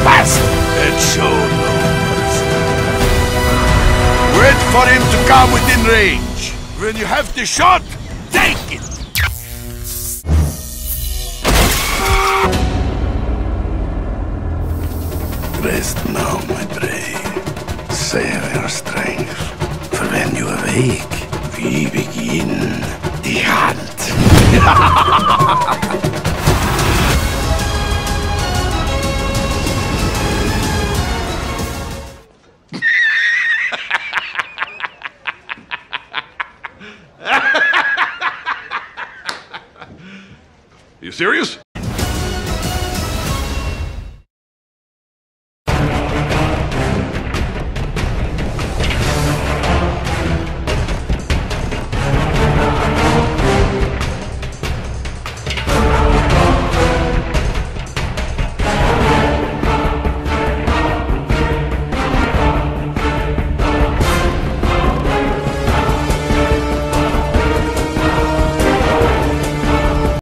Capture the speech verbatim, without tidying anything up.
fast and show no mercy. Wait for him to come within range. When you have the shot, take it! Rest now, my brave. Save your strength. For when you awake, we begin the hunt. You serious?